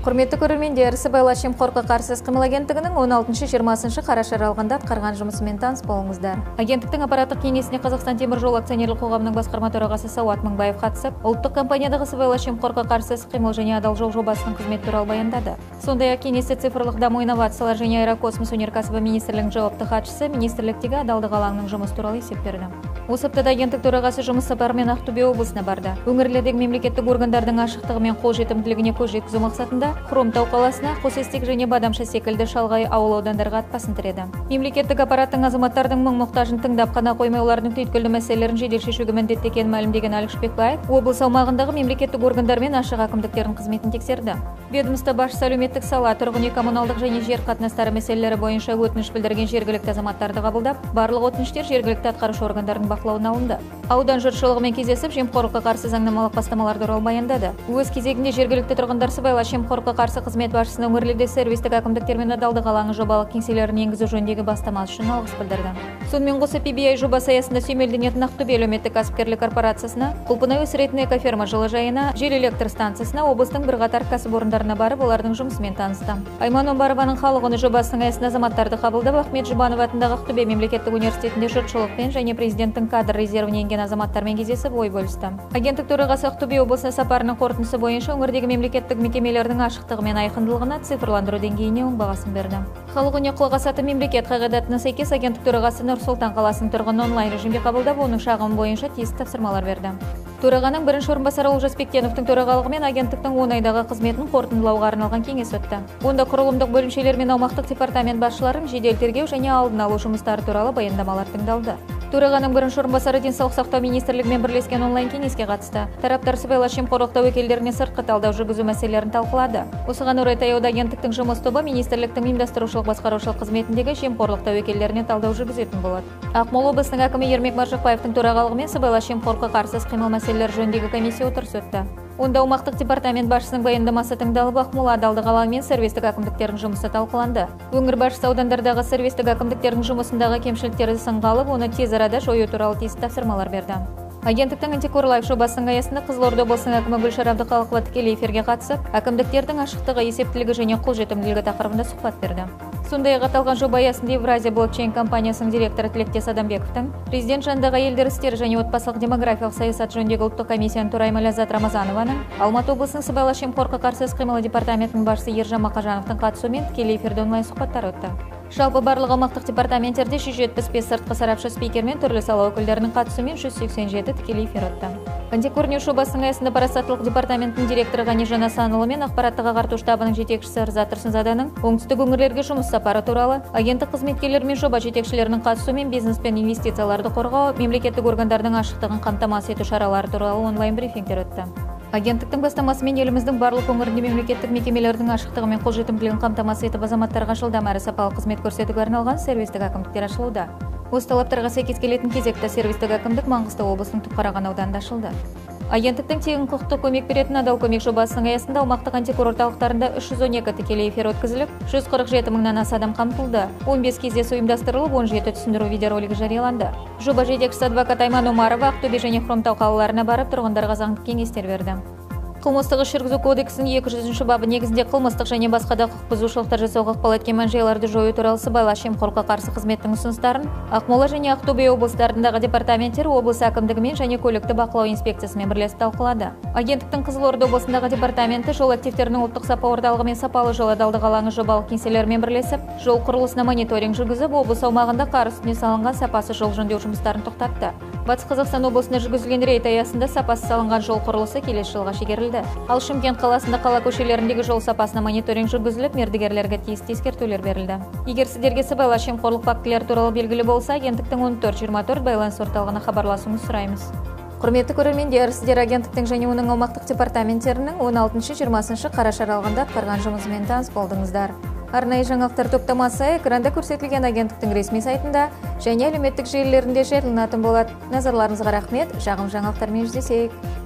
Құрметті көрермендер, Сыбайлас жемқорлыққа қарсы іс-қимыл агенттігінің 16-20 қараша аралығында атқарған жұмысымен таныс болыңыздар. Агенттіктің аппараттық кеңесіне Қазақстан темір жол акционерлік қоғамының басқарма төрағасы Сауат Мыңбаев қатысып, ұлттық компаниядағы сыбайлас жемқорлыққа қарсы іс-қимыл және адал жол жобасының қызметі туралы баяндады. Сондай-ақ кеңесте цифрлық даму, инновациялар және аэрокосмос өнеркәсібі министрлігінің жауапты хатшысы министрліктегі адалдық алаңының жұмысы туралы есеп берді. Осы аптада агенттік төрағасы жұмыс сапарымен Ақтөбе облысына барды. Өңірлердегі мемлекеттік органдардың ашықтығы мен қолжетімділігіне көз жеткізу мақсатында Хромтау қаласына, Қосестек және Бадамша секілді шалғай ауыл аудандарға ат басын тіреді. Мемлекеттік аппараттың азаматтардың мұң-мұқтажын тыңдап қана қоймай, олардың түйткілді мәселелерін жедел шешуге міндетті екенін мәлімдеген Алик Шпекбаев облыс аумағындағы мемлекеттік органдар мен ашық әкімдіктердің қызметін тексерді. Ведомство басшысы әлеуметтік сала, тұрғын үй коммуналдық және жер қатынастары мәселелері бойынша өтініш білдірген жергілікті азаматтарды қабылдап, барлық өтініштер жергілікті атқарушы органдардың бақылауына алынды. Аудан жұртшылығымен кездесіп, жемқорлыққа қарсы заңнамалық бастамалар туралы баяндады. Өз кезегінде жергілікті тұрғындар сыбайлас жемқорлыққа қарсы қызмет басшысына өңірлерде сервистік әкімдіктер мен адалдық алаңы жобалық кеңселерін енгізу жөніндегі бастамасы үшін алғыс білдірді. Сонымен қоса PBI жобасы аясында сүйемелденетін Ақтөбе әлеуметтік кәсіпкерлік корпорациясына, Құлпынай өсіретін экоферма жылыжайына, жел электр станциясына, облыстың бірқатар кәсіпорындарына барып, олардың жұмысымен танысты. Айман Омарованың халық үні жобасының аясында азаматтарды қабылдап, Ахмет Жұбанов атындағы Ақтөбе мемлекеттік университетінде жұртшылықпен және президенттің кадр резервіне енген азаматтармен кездесіп ой бөлісті. Агенттік төрағасы Ақтөбе облысына сапарының қорытындысы бойынша өңірдегі мемлекеттік мекемелердің ашықтығы мен айқындылығына, цифрландыру деңгейіне оң бағасын берді. Халық үніне құлақ асатын мемлекет қағидатына сәйкес агенттік төрағасы Нұр-Сұлтан қаласының тұрғынын онлайн режимде қабылдап, оның шағымы бойынша тиісті тапсырмалар берді. Төрағаның бірінші орынбасары Олжас Бектеновтің төрағалығымен агенттіктің 10 айдағы қызметін қорытындылауға арналған кеңес өтті. Онда құрылымдық бөлімшелер мен аумақтық департамент басшыларын жедел тергеу және алдын алу жұмыстары туралы баяндамалар тыңдалды. Төрағаның бірінші орынбасары денсаулық сақтау министрлігімен бірлескен онлайн кеңеске қатысты. Тараптар сыбайлас жемқорлық тәуекелдеріне сыртқы талдау жүргізу мәселелерін талқылады. Осыған орай таяуда агенттіктің жұмыс тобы министрліктің ұйымдастырушылық басқарушылық қызметіндегі жемқорлық тәуекелдеріне талдау жүргізетін болады. Ақмола облысының әкімі Ермек Маржықпаевтың төрағалығымен сыбайлас жемқорлыққа қарсы іс-қимыл мәселелері жөніндегі комиссия отырысы өтті. Онда аумақтық департамент басшысының баяндамасы тыңдалып, Ақмола адалдық алаңы мен сервистік әкімдіктердің жұмысы талқыланды. Өңір басшысы аудандардағы сервистік әкімдіктердің жұмысындағы кемшіліктерді сынға алып, оны тез арада жою туралы тиісті тапсырмалар берді. Агенттіктің антикорлайф жобасының аясында Қызылорда облысының әкімі Гүлшара Әбдіқалықова тікелей эфирге қатысып, әкімдіктердің ашықтығы, есептілігі және қолжетімділігі тақырыбында сұхбат берді. Сондай-ақ аталған жоба аясында Евразия блокчейн компаниясының директоры Тілектес Адамбековтың, президент жанындағы әйелдер істері және отбасылық демографиялық саясат жөніндегі ұлттық комиссияның төрайымы Ләззат Рамазанованың, Алматы облысының сыбайлас жемқорлыққа қарсы іс-қимыл департаментінің басшысы Ержан Мақажановтың қатысуымен тікелей эфирде онлайн сұхбаттар өтті. Жалпы барлық аумақтық департаменттерде 175 сыртқы сарапшы спикер мен түрлі сала өкілдерінің қатысуымен 187 тікелей эфир өтті. Антикорнеу жобасының аясында парасаттылық департаментінің директоры Ғанижан Асанұлы мен ақпараттық ағарту штабының жетекшісі Рзат Тұрсынзаданың оңтүстік өңірлерге жұмыс сапары туралы, агенттік қызметкерлері мен жоба жетекшілерінің қатысуымен бизнес пен инвестицияларды қорғау, мемлекеттік органдардың ашықтығын қамтамасыз ету шаралары туралы онлайн брифингтер өтті. Агенттіктің бастамасымен еліміздің барлық өңірінде мемлекеттік мекемелердің ашықтығы мен қолжетімділігін қамтамасыз етіп, азаматтарға жылдам әрі сапалы қызмет көрсетуге арналған сервистік әкімдіктер ашылуда. Осы талаптарға сәйкес келетін кезекті сервистік әкімдік Маңғыстау облысының Түпқараған ауданында ашылды. Агенттіктің тегін құқықтық көмек беретін адал көмек жобасының аясында аумақтық антикор орталықтарында 312 тікелей эфир өткізіліп, 147 мыңнан аса адам қамтылды. 15 кездесу ұйымдастырылып, 17 түсіндіру видеоролигі жарияланды. Жоба жетекшісі адвокат Айман Омарова Ақтөбе және Хромтау қалаларына барып, тұрғындарға заңдық кеңестер берді. Қылмыстық іс жүргізу кодексінің 200 бабы негізінде қылмыстық және басқа да құқық бұзушылықтар жасауға ықпал еткен мән-жайларды жою туралы сыбайлас жемқорлыққа қарсы қызметтің ұсыныстарын Ақмола және Ақтөбе облыстарындағы департаменттер облыс әкімдігімен және көлікті бақылау инспекциясымен бірлесіп талқылады. Агенттіктің Қызылорда облысындағы департаменті жол активтерінің ұлттық сапа орталығы мен сапалы жол адалдық алаңы жобалық кеңселерімен бірлесіп, жол құрылысына мониторинг жүргізіп, облыс аумағында қар үстіне салынған сапасыз жол жөндеу жұмыстарын тоқтатты. Батыс Қазақстан облысында жүргізілген рейд аясында сапасыз салынған жол құрылысы келесі жылға шегерілді. Ал Шымкент қаласында қала көшелеріндегі жол сапасына мониторинг жүргізіліп, мердігерлерге тиісті ескертулер берілді. Егер сіздерге сыбайлас жемқорлық фактілері туралы белгілі болса, агенттіктің 1424 байланыс орталығына хабарласуыңызды сұраймыз. Құрметті көрермендер, сіздер агенттіктің және оның аумақтық департаменттерінің 16-20 қараша аралығында атқарған жұмысымен таныс болдыңыздар. Арнайы жаңалықтар топтамасы экранда көрсетілген агенттіктің ресми сайтында және әлеуметтік желілерінде жарияланатын болады. Назарларыңызға рахмет. Жағым жаңалықтармен жүздесейік.